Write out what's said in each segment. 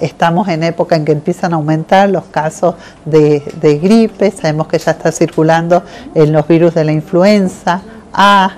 estamos en época en que empiezan a aumentar los casos de gripe. Sabemos que ya está circulando en los virus de la influenza A,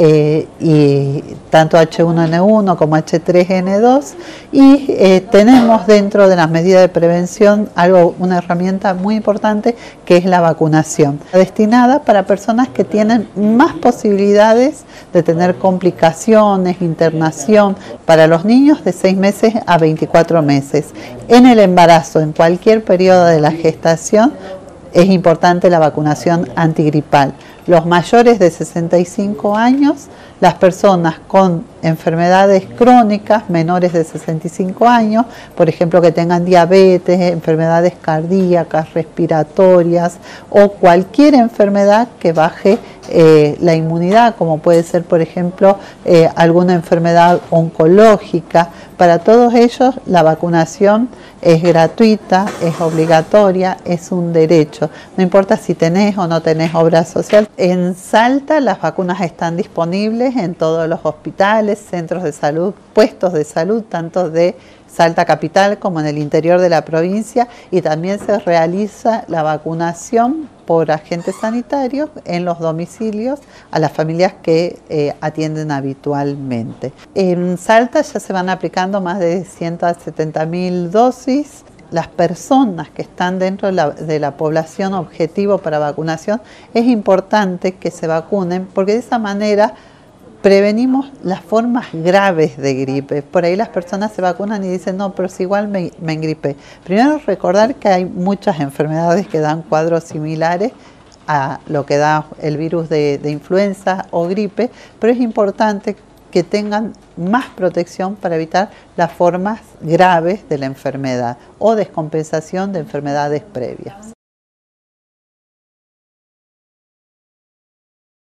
y tanto H1N1 como H3N2, y tenemos dentro de las medidas de prevención una herramienta muy importante, que es la vacunación, destinada para personas que tienen más posibilidades de tener complicaciones, internación, para los niños de 6 meses a 24 meses. En el embarazo, en cualquier periodo de la gestación, es importante la vacunación antigripal. Los mayores de 65 años, las personas con enfermedades crónicas menores de 65 años, por ejemplo que tengan diabetes, enfermedades cardíacas, respiratorias o cualquier enfermedad que baje la inmunidad, como puede ser por ejemplo alguna enfermedad oncológica. Para todos ellos la vacunación es gratuita, es obligatoria, es un derecho. No importa si tenés o no tenés obra social. En Salta las vacunas están disponibles en todos los hospitales, centros de salud, puestos de salud, tanto de Salta capital como en el interior de la provincia, y también se realiza la vacunación por agentes sanitarios en los domicilios a las familias que atienden habitualmente. En Salta ya se van aplicando más de 170.000 dosis. Las personas que están dentro de la población objetivo para vacunación, es importante que se vacunen, porque de esa manera prevenimos las formas graves de gripe. Por ahí las personas se vacunan y dicen, no, pero si igual me engripé. Primero recordar que hay muchas enfermedades que dan cuadros similares a lo que da el virus de influenza o gripe, pero es importante que tengan más protección para evitar las formas graves de la enfermedad o descompensación de enfermedades previas.